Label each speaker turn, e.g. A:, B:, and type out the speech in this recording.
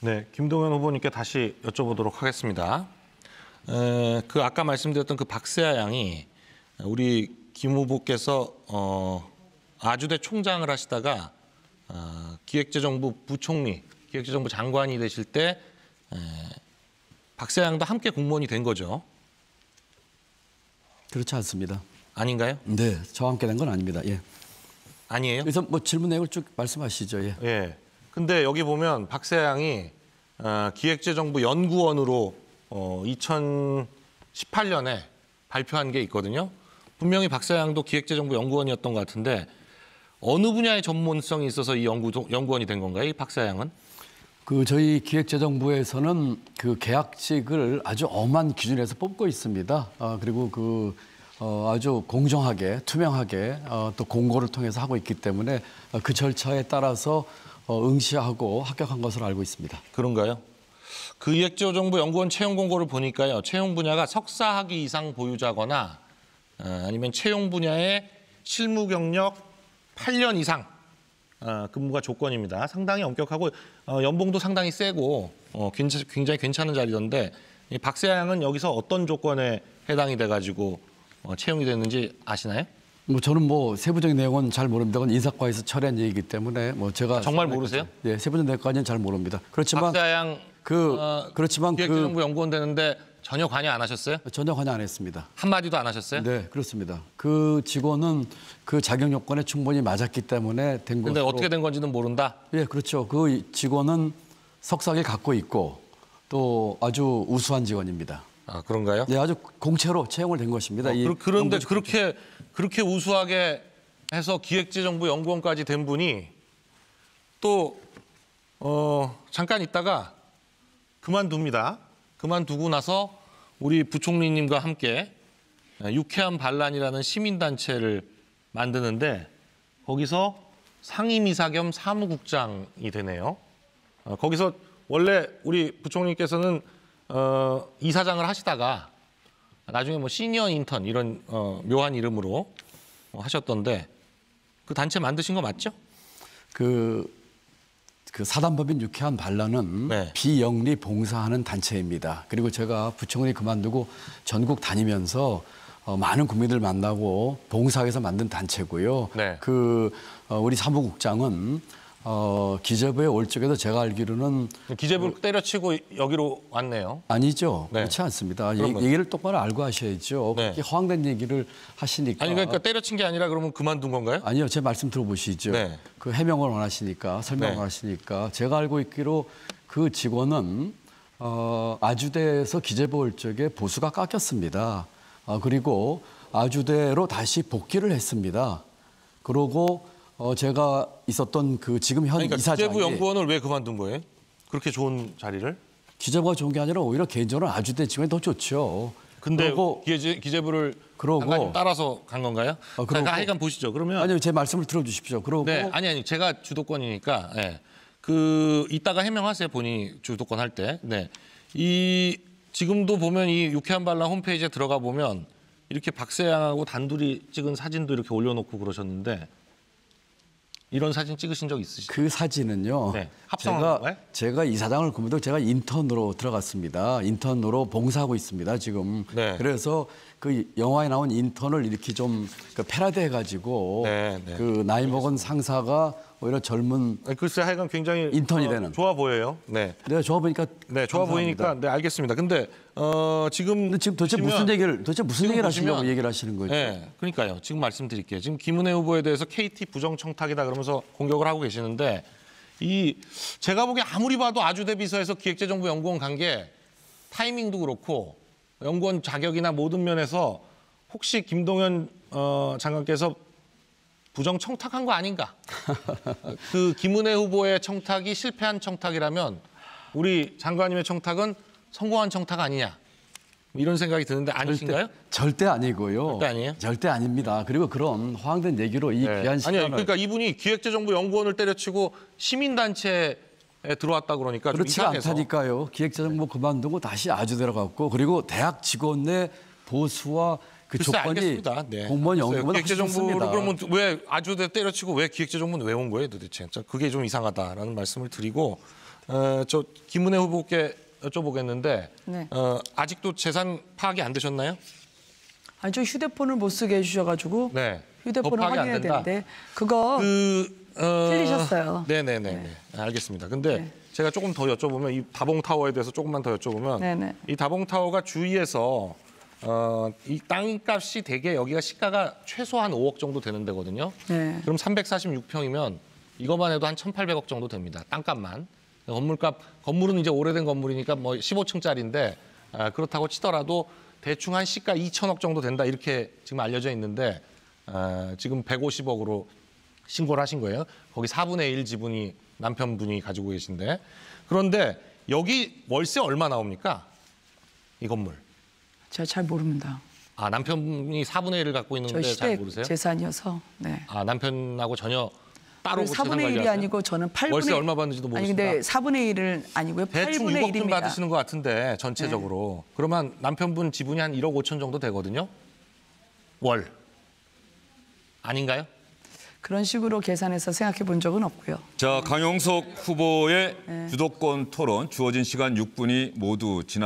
A: 네, 김동연 후보님께 다시 여쭤보도록 하겠습니다. 아까 말씀드렸던 그 박세아 양이 우리 김 후보께서 아주대 총장을 하시다가 기획재정부 부총리, 기획재정부 장관이 되실 때 박세아 양도 함께 공무원이 된 거죠?
B: 그렇지 않습니다.
A: 아닌가요?
B: 네, 저와 함께 된 건 아닙니다. 예.
A: 아니에요?
B: 그래서 뭐 질문 내용을 쭉 말씀하시죠. 예.
A: 예. 근데 여기 보면 박세아 양이 기획재정부 연구원으로 2018년에 발표한 게 있거든요. 분명히 박세아 양도 기획재정부 연구원이었던 것 같은데 어느 분야의 전문성이 있어서 이 연구원이 된 건가요? 이 박세아 양은?
B: 저희 기획재정부에서는 그 계약직을 아주 엄한 기준에서 뽑고 있습니다. 그리고 아주 공정하게, 투명하게 또 공고를 통해서 하고 있기 때문에 그 절차에 따라서 응시하고 합격한 것으로 알고 있습니다.
A: 그런가요? 그 기획재정부 연구원 채용 공고를 보니까요. 채용 분야가 석사학위 이상 보유자거나 아니면 채용 분야의 실무 경력 8년 이상 근무가 조건입니다. 상당히 엄격하고 연봉도 상당히 세고 굉장히 괜찮은 자리던데 이 박세아 양은 여기서 어떤 조건에 해당이 돼가지고 채용이 됐는지 아시나요?
B: 저는 세부적인 내용은 잘 모릅니다. 그건 인사과에서 처리한 얘기이기 때문에 제가
A: 정말 모르세요?
B: 네, 세부적인 내용까지는 잘 모릅니다. 그렇지만
A: 박세아 양
B: 그렇지만
A: 기획재정부 연구원 되는데 전혀 관여 안 하셨어요?
B: 전혀 관여 안 했습니다.
A: 한마디도 안 하셨어요?
B: 네, 그렇습니다. 그 직원은 그 자격 요건에 충분히 맞았기 때문에 된 것으로.
A: 근데 어떻게 된 건지는 모른다?
B: 예, 그렇죠. 그 직원은 석사학위를 갖고 있고 또 아주 우수한 직원입니다.
A: 아, 그런가요?
B: 네, 아주 공채로 채용을 된 것입니다.
A: 그런데 그렇게 우수하게 해서 기획재정부 연구원까지 된 분이 또 잠깐 있다가 그만둡니다. 그만두고 나서 우리 부총리님과 함께 유쾌한 반란이라는 시민단체를 만드는데 거기서 상임이사 겸 사무국장이 되네요. 거기서 원래 우리 부총리께서는 이사장을 하시다가 나중에 시니어 인턴 이런 묘한 이름으로 하셨던데 그 단체 만드신 거 맞죠?
B: 그 사단법인 유쾌한 반란은
A: 네.
B: 비영리 봉사하는 단체입니다. 그리고 제가 부총리 그만두고 전국 다니면서 많은 국민들 만나고 봉사해서 만든 단체고요.
A: 네.
B: 우리 사무국장은 기재부에 올 적에도 제가 알기로는
A: 기재부를 때려치고 여기로 왔네요.
B: 아니죠.
A: 네.
B: 그렇지 않습니다. 얘기를 똑바로 알고 하셔야죠.
A: 네.
B: 그렇게 허황된 얘기를 하시니까.
A: 아니 그러니까 때려친 게 아니라 그러면 그만둔 건가요?
B: 아니요. 제 말씀 들어보시죠.
A: 네.
B: 그 해명을 원하시니까 설명을
A: 네.
B: 원하시니까 제가 알고 있기로 그 직원은 아주대에서 기재부 올 적에 보수가 깎였습니다. 그리고 아주대로 다시 복귀를 했습니다. 그러고 제가 있었던 지금 현
A: 그러니까
B: 이사장이
A: 기재부 연구원을 왜 그만둔 거예요? 그렇게 좋은 자리를?
B: 기재부가 좋은 게 아니라 오히려 개인적으로 아주대 직원이 더 좋죠.
A: 근데
B: 그러고,
A: 기재부를 장관님 따라서 간 건가요?
B: 그러고,
A: 하여간 보시죠. 그러면
B: 아니요, 제 말씀을 들어주십시오. 그러고
A: 네, 아니 제가 주도권이니까 네. 이따가 해명하세요. 본인이 주도권 할 때. 네. 지금도 보면 이 유쾌한 반란 홈페이지에 들어가 보면 이렇게 박세아 양하고 단둘이 찍은 사진도 이렇게 올려놓고 그러셨는데 이런 사진 찍으신 적 있으시죠?
B: 그 사진은요.
A: 네. 합성한 건가요?
B: 제가 이사장을 그만두고 제가 인턴으로 들어갔습니다. 인턴으로 봉사하고 있습니다. 지금.
A: 네.
B: 그래서 그 영화에 나온 인턴을 이렇게 좀 패러디해가지고
A: 네.
B: 나이 먹은 상사가 오히려 젊은
A: 글쎄 하여간 굉장히
B: 인턴이 되는.
A: 좋아 보여요. 네.
B: 내가 좋아 보니까.
A: 네, 좋아 보이니까 네, 알겠습니다. 근데 지금
B: 도대체 무슨 얘기를 하시려고 얘기를 하시는 거죠?
A: 네, 그러니까요. 지금 말씀드릴게요. 지금 김은혜 후보에 대해서 KT 부정 청탁이다 그러면서 공격을 하고 계시는데 제가 보기에 아무리 봐도 아주대 비서에서 기획재정부 연구원 간 게 타이밍도 그렇고 연구원 자격이나 모든 면에서 혹시 김동연 장관께서 부정 청탁한 거 아닌가? 김은혜 후보의 청탁이 실패한 청탁이라면 우리 장관님의 청탁은 성공한 청탁 아니냐? 이런 생각이 드는데 아니신가요?
B: 절대 아니고요.
A: 절대 아니에요?
B: 절대 아닙니다. 그리고 그런 허황된 얘기로 이 귀한 시간을.
A: 아니, 그러니까 이분이 기획재정부 연구원을 때려치고 시민단체에 들어왔다 그러니까 좀
B: 그렇지
A: 이상해서.
B: 않다니까요. 기획재정부 그만두고 다시 아주대로 갔고 그리고 대학 직원 내 보수와 그 조건이
A: 알겠습니다. 네.
B: 공무원 연구보다
A: 기획재정부를 그러면 왜 아주대 때려치고 왜 기획재정부는 왜 온 거예요 도대체? 그게 좀 이상하다라는 말씀을 드리고 저 김은혜 후보께 여쭤보겠는데
C: 네.
A: 아직도 재산 파악이 안 되셨나요?
C: 아니, 저 휴대폰을 못 쓰게 해주셔가지고
A: 네.
C: 휴대폰을
A: 더 파악이 안
C: 확인해야
A: 된다?
C: 되는데 그거 틀리셨어요.
A: 네네네. 알겠습니다. 근데
C: 네.
A: 제가 조금 더 여쭤보면 이 다봉타워에 대해서 조금만 더 여쭤보면
C: 네네.
A: 이 다봉타워가 주위에서 이 땅값이 되게 여기가 시가가 최소한 5억 정도 되는 데거든요.
C: 네.
A: 그럼 346평이면 이것만 해도 한 1,800억 정도 됩니다. 땅값만. 건물은 이제 오래된 건물이니까 뭐 15층짜리인데 그렇다고 치더라도 대충 한 시가 2천억 정도 된다 이렇게 지금 알려져 있는데 지금 150억으로 신고를 하신 거예요. 거기 4분의 1 지분이 남편분이 가지고 계신데 그런데 여기 월세 얼마 나옵니까? 이 건물.
C: 제가 잘 모릅니다.
A: 아 남편분이 4분의 1을 갖고
C: 저
A: 있는데 잘
C: 시댁
A: 모르세요?
C: 재산이어서. 네.
A: 아 남편하고 전혀 따로 그 재산
C: 4분의 1이
A: 관리하세요?
C: 아니고 저는 8분의
A: 월세 얼마 받는지도
C: 아니
A: 모르십니까?
C: 근데 4분의 1은 아니고요.
A: 대충
C: 8분의
A: 6억 좀
C: 1입니다.
A: 받으시는 것 같은데 전체적으로. 그러면 남편분 지분이 한 1억 5천 정도 되거든요. 월. 아닌가요?
C: 그런 식으로 계산해서 생각해 본 적은 없고요.
D: 자, 강용석 후보의 주도권 토론 주어진 시간 6분이 모두 지났습니다.